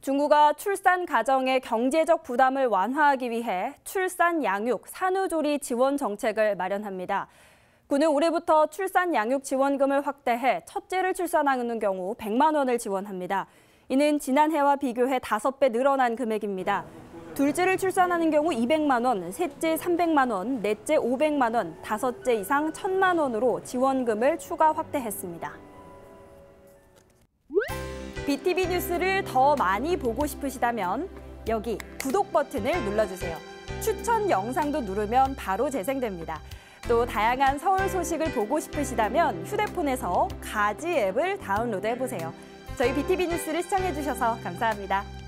중구가 출산 가정의 경제적 부담을 완화하기 위해 출산 양육 산후조리 지원 정책을 마련합니다. 구는 올해부터 출산 양육 지원금을 확대해 첫째를 출산하는 경우 100만 원을 지원합니다. 이는 지난해와 비교해 5배 늘어난 금액입니다. 둘째를 출산하는 경우 200만 원, 셋째 300만 원, 넷째 500만 원, 다섯째 이상 1,000만 원으로 지원금을 추가 확대했습니다. BTV 뉴스를 더 많이 보고 싶으시다면 여기 구독 버튼을 눌러주세요. 추천 영상도 누르면 바로 재생됩니다. 또 다양한 서울 소식을 보고 싶으시다면 휴대폰에서 가지 앱을 다운로드해보세요. 저희 BTV 뉴스를 시청해주셔서 감사합니다.